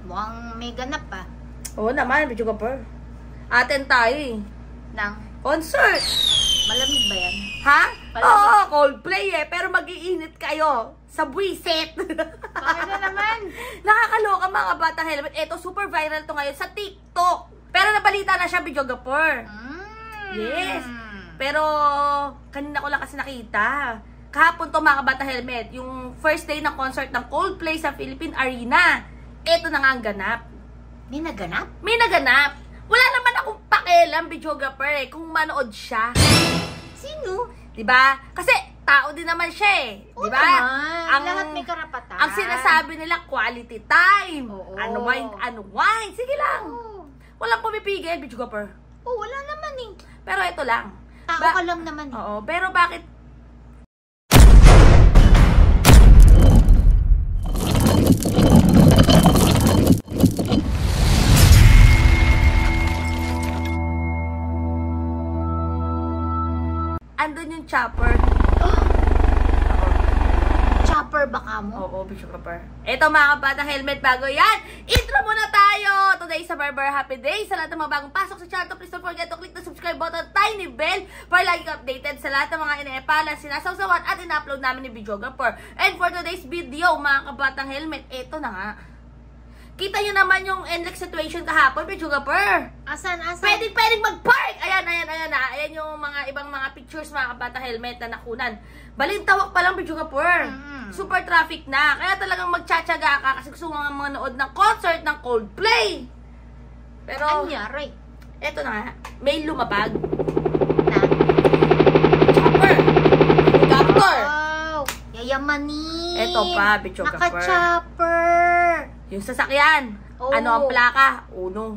Mukhang may ganap pa. Oo naman, Bidyo Kapar. Aten tayo eh. Nang Concert! malamig ba yan? Ha? Malamig. Oo, Coldplay eh. Pero mag-iinit kayo sa buwisit. Bakit na naman? Nakakaloka mga bata helmet. Ito, super viral to ngayon sa TikTok. Pero nabalita na siya, Bidyo Kapar. Yes. Pero, kanina ko lang kasi nakita. Kahapon to mga bata helmet. Yung first day ng concert ng Coldplay sa Philippine Arena. Ito na nga ang ganap. May naganap? May naganap. Wala naman akong pakialam, videographer eh, kung manood siya. Sino? Diba? Kasi tao din naman siya eh. Oo Diba? naman. Lahat may karapatan. Ang sinasabi nila, quality time. Oo. Unwind. Sige lang. Oo. Walang pumipigil, videographer. Oh, wala naman eh. Pero ito lang. Tao ka lang naman eh. Oo, pero bakit andun yung chopper? Chopper baka mo? Oo, Bishop Kapar. Ito mga kabata helmet, bago yan, intro muna tayo! Today is a very happy day. Sa lahat ng mga bagong pasok sa channel, please don't forget to click the subscribe button, tiny bell, para lagi ka updated sa lahat ng mga ineepalan, sinasawsawan at ina-upload namin ni Videographer. And for today's video, mga kabatang helmet, ito na nga. Kita nyo naman yung endless situation kahapon, Videographer. Asan? Pwedeng mag-park! Ayan na. Ayan yung mga ibang mga pictures, mga kabata helmet na nakunan. Balintawak pa lang, Videographer. Super traffic na. Kaya talagang magtsatsaga ka kasi gusto nga manood ng concert ng Coldplay. Pero, Anyari? eto na nga. May lumabag. Na? Chopper. Helicopter. Wow! Yayamanin! Eto pa, Videographer. Naka-chopper! Yung sasakyan. Oh. Ano ang plaka? Uno.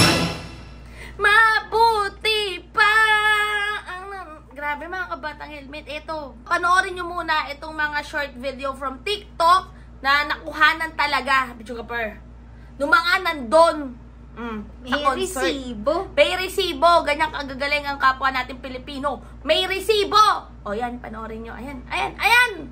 Mabuti pa ang... Grabe mga kabatang helmet. Ito. Panoorin nyo muna itong mga short video from TikTok na nakuhanan talaga, Videographer. Nung mga nandun. May resibo. May resibo. Ganyang kagagaling ang kapwa natin Pilipino. May resibo. O yan, panoorin nyo. Ayan.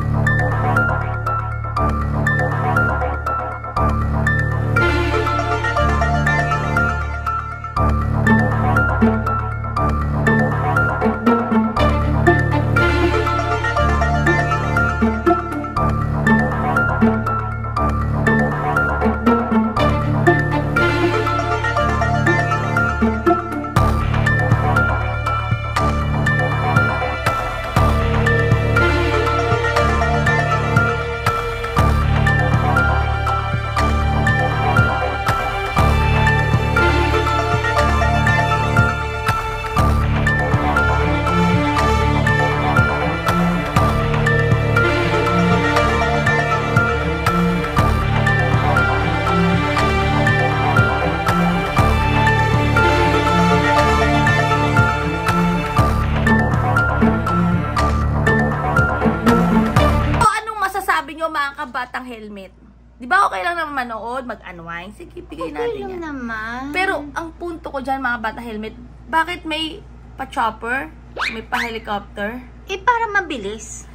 Mga kabatang helmet. Di ba okay lang naman manood, mag-unwind? Sige, bigay natin yan. Naman. Pero ang punto ko dyan mga batang helmet, bakit may pa-chopper? May pa-helicopter? Para mabilis.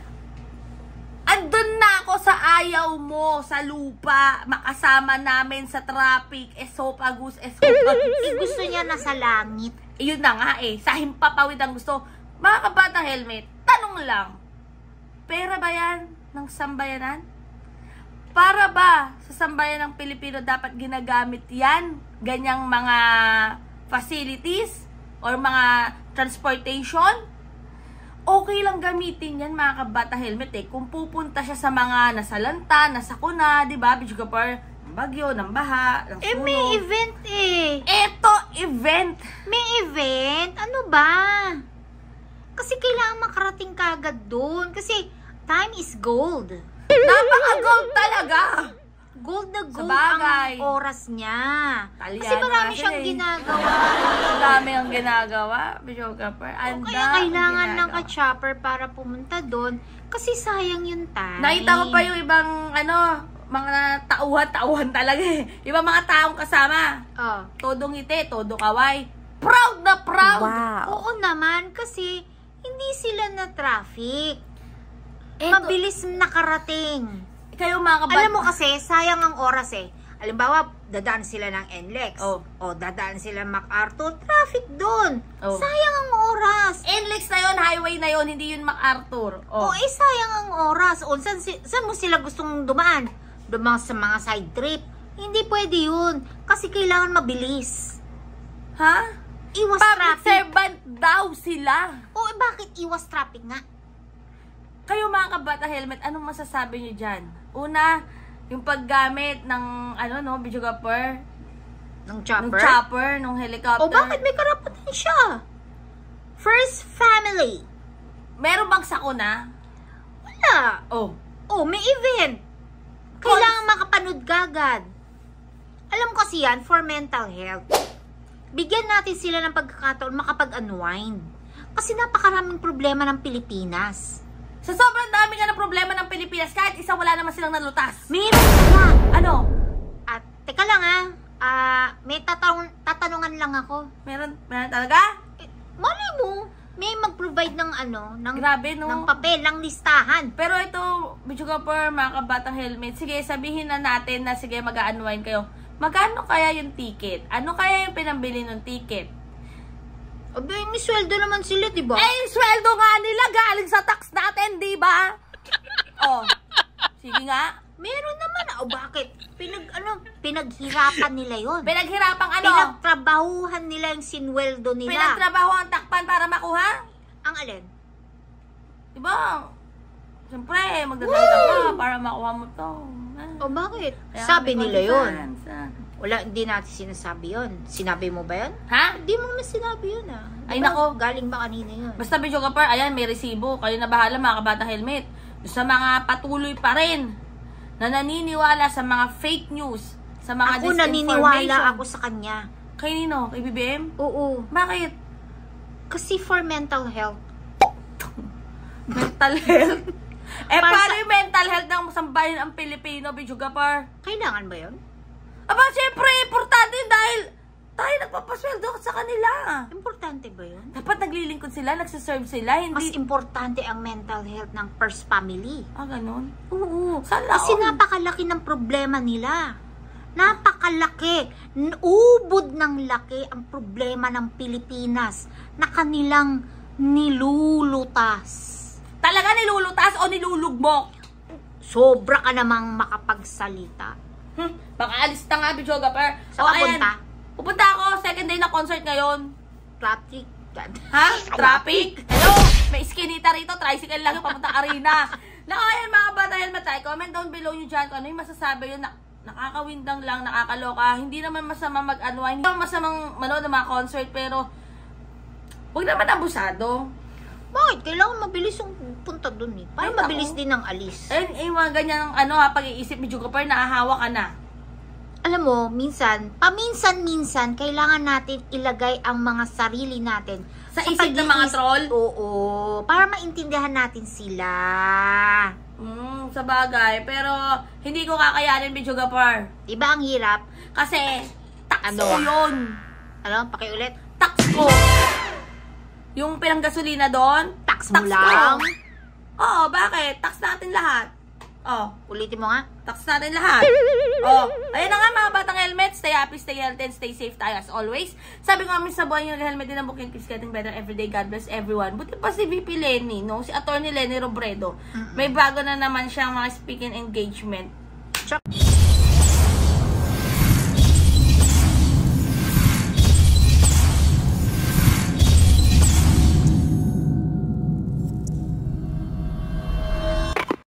Andun na ako sa ayaw mo, sa lupa, makasama namin sa traffic, esophagus. Gusto niya nasa langit. Yun na nga sa himpapawid ang gusto. Mga kabatang helmet, tanong lang, pera ba yan ng sambayanan? Para ba sa sambayan ng Pilipino dapat ginagamit yan? Ganyang mga facilities or mga transportation? Okay lang gamitin yan mga kabata helmet kung pupunta siya sa mga nasalanta, nasakuna, di ba? Videographer, ng bagyo, ng baha, ng sunog. May event Eto, event. May event? Ano ba? Kasi kailangan makarating ka agad doon. Kasi time is gold. Napaka-gold talaga. Gold na gold Sabagay. ang oras niya. Talyado Kasi marami nga siyang siya ginagawa. Ang dami ang ginagawa, Videographer. Kaya kailangan ng ka-chopper para pumunta doon. Kasi sayang yung time. Nakita ko pa yung ibang, mga tauhan talaga Ibang mga taong kasama. Todo ngiti, todo kaway. Proud na proud. Wow. Oo naman, kasi hindi sila na traffic. Mabilis nakarating. Kayo mga kabat... Alam mo kasi, sayang ang oras Halimbawa, dadaan sila ng NLEX. Oh. O, dadaan sila ng MacArthur. Traffic doon. Oh. Sayang ang oras. NLEX na yun, highway na yun, hindi yun MacArthur. O, sayang ang oras. O, saan mo sila gustong dumaan? Dumaan sa mga side trip. Hindi pwede yun. Kasi kailangan mabilis. Ha? Iwas Public traffic. servant daw sila. O, bakit iwas traffic nga? Kayo mga kabata helmet, anong masasabi nyo dyan? Una, yung paggamit ng, videographer, Ng ng chopper? chopper, ng helicopter. O, bakit may karapatan siya? First family. Meron bang sakuna? Wala. Oh. Oh, may event. Kailangan makapanood kagad. Alam ko kasi yan, for mental health. Bigyan natin sila ng pagkakataon makapag-unwind. Kasi napakaraming problema ng Pilipinas. Sa sobrang dami nga ng problema ng Pilipinas, kahit isa wala naman silang nalutas. Meron sila. Ano? At, teka lang may tatanungan lang ako. Meron talaga? Malay mo, may mag-provide ng Grabe, no? ng papel, ng listahan. Pero ito, videographer, mga kabatang helmet, sige, sabihin na natin na sige, mag-unwind kayo. Magkano kaya yung ticket? Ano kaya yung pinambili ng ticket? Abay, may sweldo naman sila, di ba? Eh, yung sweldo nga nila galing sa tax natin, di ba? Oh, sige nga. Meron naman. O bakit? Pinaghirapan nila yon. Pinaghirapang ano? Pinagtrabahuhan nila yung sinweldo nila. Pinagtrabaho ang takpan para makuha? Ang alin? Diba? Siyempre, magdadrive ka para makuha mo to. O bakit? Kaya Sabi may nila yon. confidence, Wala, hindi natin sinasabi yon. Sinabi mo ba yon? Ha? Hindi mo naman sinabi yun Ay, Diba, nako. galing ba kanina yun? Basta videographer, ayan, may resibo. Kayo na bahala mga kabatang helmet. Sa mga patuloy pa rin na naniniwala sa mga fake news, sa mga Ako disinformation. naniniwala ako sa kanya. Kay Nino? Kay BBM? Oo. Bakit? Kasi for mental health. Mental health? Para paano sa- yung mental health ng sambayan ang Pilipino, videographer? Kailangan ba yun? Aba, syempre, importante yun dahil tayo nagpapasweldo sa kanila. Importante ba yun? Dapat naglilingkod sila, nagsaserve sila, Mas hindi... importante ang mental health ng first family. ganun? Oo. Sana Kasi all. napakalaki ng problema nila. Napakalaki. Ubod ng laki ang problema ng Pilipinas na kanilang nilulutas. Talaga nilulutas o nilulugbok? Sobra ka namang makapagsalita. Baka alis na nga, videographer. Saan ka punta? Pupunta ako, second day na concert ngayon. Traffic. Ha? Traffic? Hello? May iskinita rito, tricycle lang yung papunta arena. Naku, ayan mga bata, helmet tayo. Comment down below nyo dyan kung ano yung masasabi yun. Nakakawindang lang, nakakaloka. Hindi naman masama mag-unwind. Hindi naman masamang manood ng mga concert, pero huwag naman abusado. Bakit? Kailangan mabilis yung punta dun eh. Para Ay, mabilis ako. din ang alis. Ayun, mga ganyan pag-iisip, videographer, nakahawa ka na. Alam mo, paminsan-minsan, kailangan natin ilagay ang mga sarili natin Sa isip ng mga troll? Oo. Para maintindihan natin sila. Sa bagay. Pero, hindi ko kakayanin, videographer. Diba ang hirap? Kasi, tax Ano? ko yun. Ano? Pakiulit. Tax ko. Yung pinanggasolina doon, Tax mo lang? Oo, bakit? Tax natin lahat. Ulitin mo nga. Tax natin lahat. Ayun na nga mga batang helmet. Stay happy, stay healthy, and stay safe tayo as always. Sabi ko namin sa buhay yung helmet din ang booking keeps getting better every day. God bless everyone. Buti pa si VP Lenny, no? Si Attorney Lenny Robredo. May bago na naman siyang mga speaking engagement.